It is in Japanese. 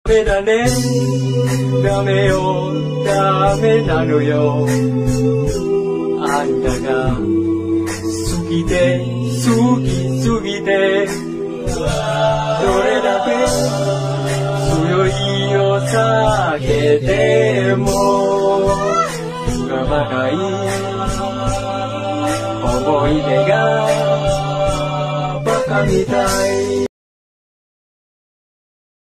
ダメだね、ダメよ、ダメなのよ。あんたが好きで好きすぎて、どれだけ強いを避けても我慢がいい思い出がバカみたい。